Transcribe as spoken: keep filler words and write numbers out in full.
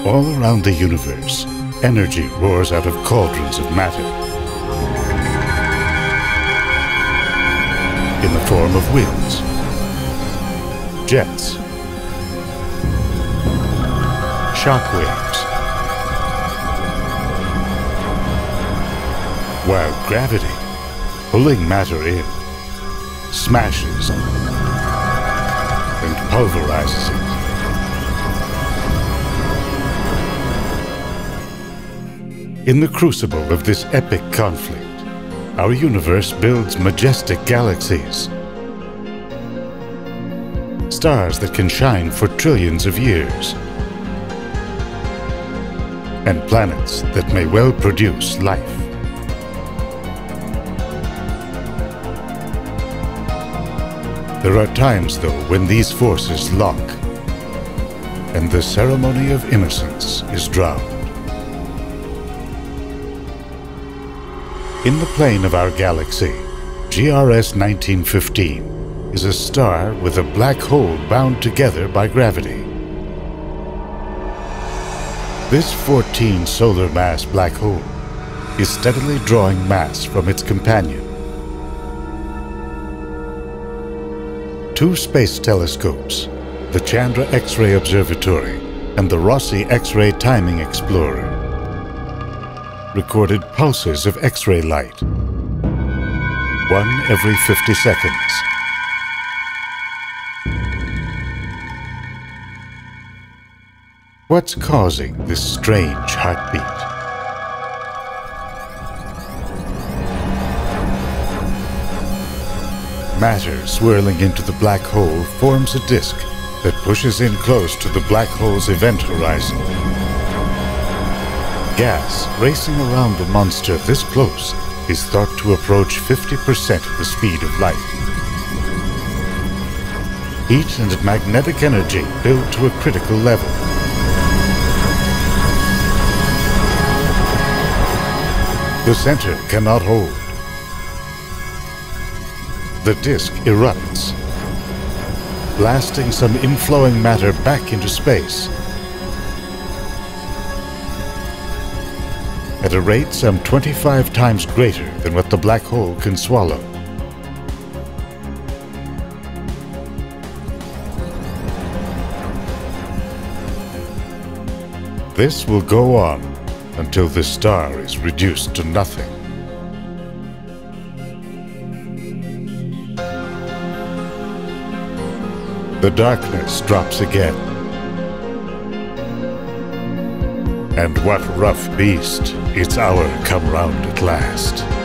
All around the universe, energy roars out of cauldrons of matter in the form of winds, jets, shock waves, while gravity, pulling matter in, smashes and pulverizes it. In the crucible of this epic conflict, our universe builds majestic galaxies, stars that can shine for trillions of years, and planets that may well produce life. There are times, though, when these forces lock, and the ceremony of innocence is drowned. In the plane of our galaxy, G R S nineteen fifteen is a star with a black hole bound together by gravity. This fourteen solar mass black hole is steadily drawing mass from its companion. Two space telescopes, the Chandra X-Ray Observatory and the Rossi X-Ray Timing Explorer, recorded pulses of X-ray light, one every fifty seconds. What's causing this strange heartbeat? Matter swirling into the black hole forms a disk that pushes in close to the black hole's event horizon. Gas racing around the monster this close is thought to approach fifty percent the speed of light. Heat and magnetic energy build to a critical level. The center cannot hold. The disk erupts, blasting some inflowing matter back into space at a rate some twenty-five times greater than what the black hole can swallow. This will go on until the star is reduced to nothing. The darkness drops again. And what rough beast, its hour come round at last.